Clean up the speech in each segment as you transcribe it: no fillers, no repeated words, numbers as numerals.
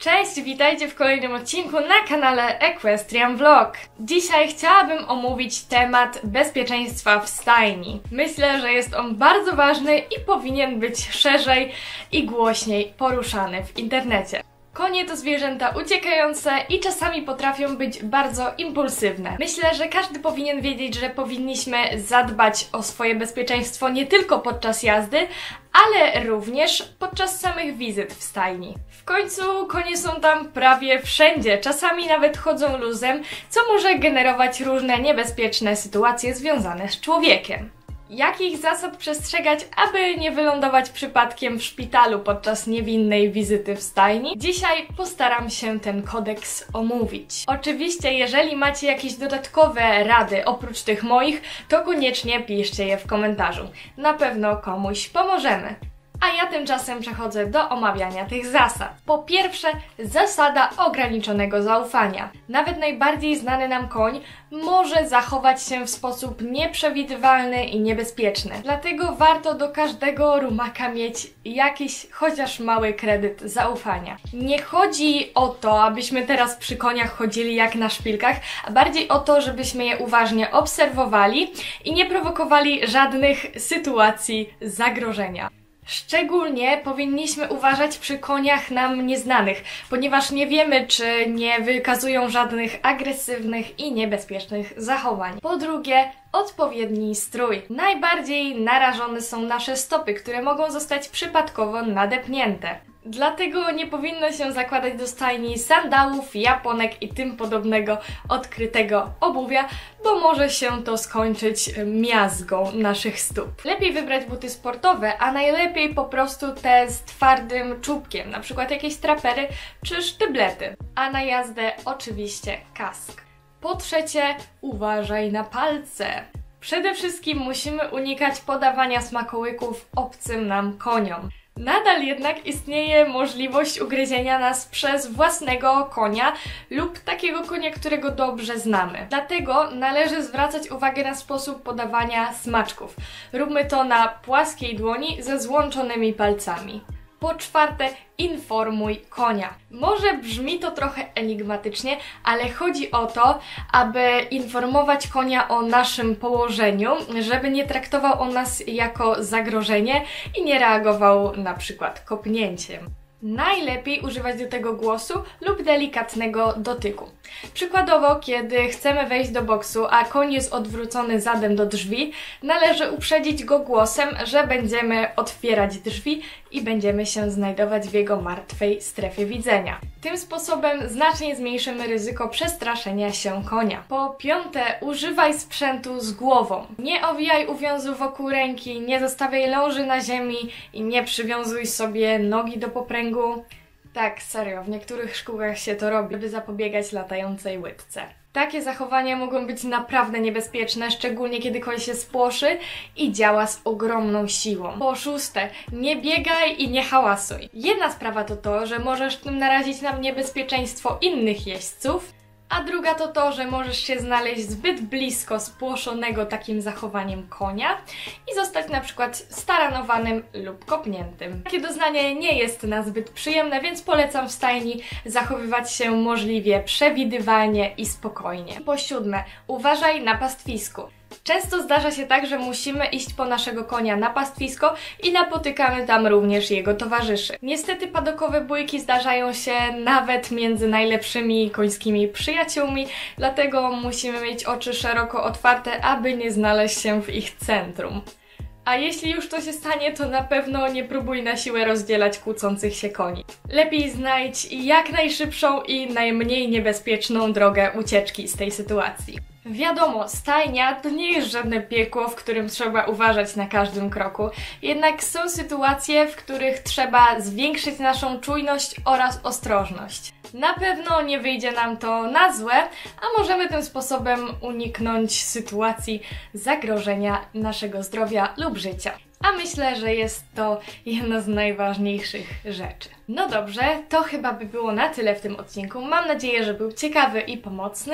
Cześć, witajcie w kolejnym odcinku na kanale Equestrian Vlog. Dzisiaj chciałabym omówić temat bezpieczeństwa w stajni. Myślę, że jest on bardzo ważny i powinien być szerzej i głośniej poruszany w internecie. Konie to zwierzęta uciekające i czasami potrafią być bardzo impulsywne. Myślę, że każdy powinien wiedzieć, że powinniśmy zadbać o swoje bezpieczeństwo nie tylko podczas jazdy, ale również podczas samych wizyt w stajni. W końcu konie są tam prawie wszędzie, czasami nawet chodzą luzem, co może generować różne niebezpieczne sytuacje związane z człowiekiem. Jakich zasad przestrzegać, aby nie wylądować przypadkiem w szpitalu podczas niewinnej wizyty w stajni? Dzisiaj postaram się ten kodeks omówić. Oczywiście, jeżeli macie jakieś dodatkowe rady oprócz tych moich, to koniecznie piszcie je w komentarzu. Na pewno komuś pomożemy. A ja tymczasem przechodzę do omawiania tych zasad. Po pierwsze, zasada ograniczonego zaufania. Nawet najbardziej znany nam koń może zachować się w sposób nieprzewidywalny i niebezpieczny. Dlatego warto do każdego rumaka mieć jakiś chociaż mały kredyt zaufania. Nie chodzi o to, abyśmy teraz przy koniach chodzili jak na szpilkach, a bardziej o to, żebyśmy je uważnie obserwowali i nie prowokowali żadnych sytuacji zagrożenia. Szczególnie powinniśmy uważać przy koniach nam nieznanych, ponieważ nie wiemy, czy nie wykazują żadnych agresywnych i niebezpiecznych zachowań. Po drugie, odpowiedni strój. Najbardziej narażone są nasze stopy, które mogą zostać przypadkowo nadepnięte. Dlatego nie powinno się zakładać do stajni sandałów, japonek i tym podobnego odkrytego obuwia, bo może się to skończyć miazgą naszych stóp. Lepiej wybrać buty sportowe, a najlepiej po prostu te z twardym czubkiem, na przykład jakieś trapery czy sztyblety. A na jazdę oczywiście kask. Po trzecie, uważaj na palce. Przede wszystkim musimy unikać podawania smakołyków obcym nam koniom. Nadal jednak istnieje możliwość ugryzienia nas przez własnego konia lub takiego konia, którego dobrze znamy. Dlatego należy zwracać uwagę na sposób podawania smaczków. Róbmy to na płaskiej dłoni ze złączonymi palcami. Po czwarte, informuj konia. Może brzmi to trochę enigmatycznie, ale chodzi o to, aby informować konia o naszym położeniu, żeby nie traktował on nas jako zagrożenie i nie reagował na przykład kopnięciem. Najlepiej używać do tego głosu lub delikatnego dotyku. Przykładowo, kiedy chcemy wejść do boksu, a koń jest odwrócony zadem do drzwi, należy uprzedzić go głosem, że będziemy otwierać drzwi i będziemy się znajdować w jego martwej strefie widzenia. Tym sposobem znacznie zmniejszymy ryzyko przestraszenia się konia. Po piąte, używaj sprzętu z głową. Nie owijaj uwiązu wokół ręki, nie zostawiaj ląży na ziemi i nie przywiązuj sobie nogi do poprzęgu. Tak, serio, w niektórych szkółkach się to robi, by zapobiegać latającej łydce. Takie zachowania mogą być naprawdę niebezpieczne, szczególnie kiedy koń się spłoszy i działa z ogromną siłą. Po szóste, nie biegaj i nie hałasuj. Jedna sprawa to to, że możesz tym narazić na niebezpieczeństwo innych jeźdźców, a druga to to, że możesz się znaleźć zbyt blisko spłoszonego takim zachowaniem konia i zostać na przykład staranowanym lub kopniętym. Takie doznanie nie jest nazbyt przyjemne, więc polecam w stajni zachowywać się możliwie przewidywalnie i spokojnie. Po siódme, uważaj na pastwisku. Często zdarza się tak, że musimy iść po naszego konia na pastwisko i napotykamy tam również jego towarzyszy. Niestety padokowe bójki zdarzają się nawet między najlepszymi końskimi przyjaciółmi, dlatego musimy mieć oczy szeroko otwarte, aby nie znaleźć się w ich centrum. A jeśli już to się stanie, to na pewno nie próbuj na siłę rozdzielać kłócących się koni. Lepiej znajdź jak najszybszą i najmniej niebezpieczną drogę ucieczki z tej sytuacji. Wiadomo, stajnia to nie jest żadne piekło, w którym trzeba uważać na każdym kroku, jednak są sytuacje, w których trzeba zwiększyć naszą czujność oraz ostrożność. Na pewno nie wyjdzie nam to na złe, a możemy tym sposobem uniknąć sytuacji zagrożenia naszego zdrowia lub życia. A myślę, że jest to jedna z najważniejszych rzeczy. No dobrze, to chyba by było na tyle w tym odcinku. Mam nadzieję, że był ciekawy i pomocny.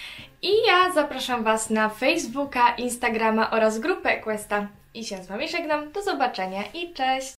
I ja zapraszam Was na Facebooka, Instagrama oraz grupę Equesta. I się z Wami żegnam. Do zobaczenia i cześć!